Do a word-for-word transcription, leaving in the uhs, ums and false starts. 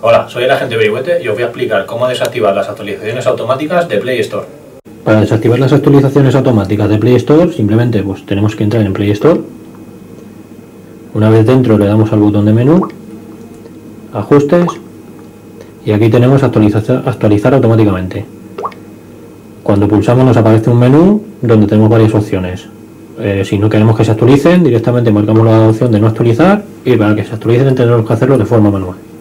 Hola, soy el agente Berihuete y os voy a explicar cómo desactivar las actualizaciones automáticas de Play Store. Para desactivar las actualizaciones automáticas de Play Store, simplemente pues tenemos que entrar en Play Store. Una vez dentro le damos al botón de menú, ajustes, y aquí tenemos actualizar, actualizar automáticamente. Cuando pulsamos nos aparece un menú donde tenemos varias opciones. Eh, si no queremos que se actualicen, directamente marcamos la opción de no actualizar, y para que se actualicen tendremos que hacerlo de forma manual.